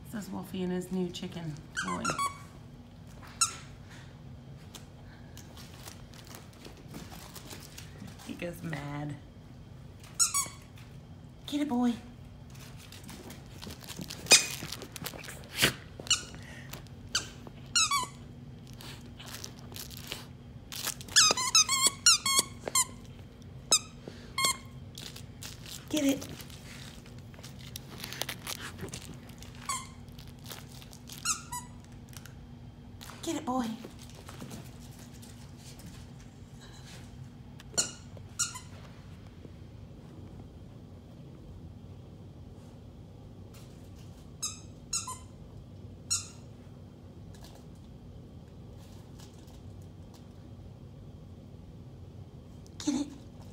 This is Wolfie and his new chicken toy. He goes mad. Get it, boy. Get it. Get it, boy. Get it.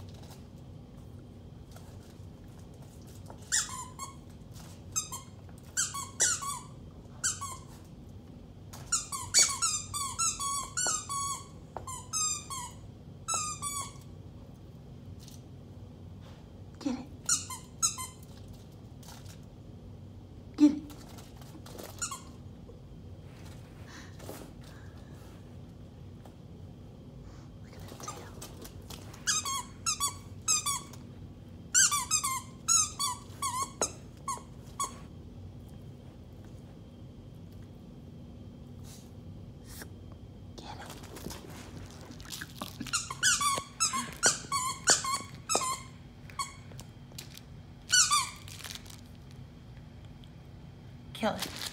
Get it. Get it. Look at that tail. Get it. Kill it.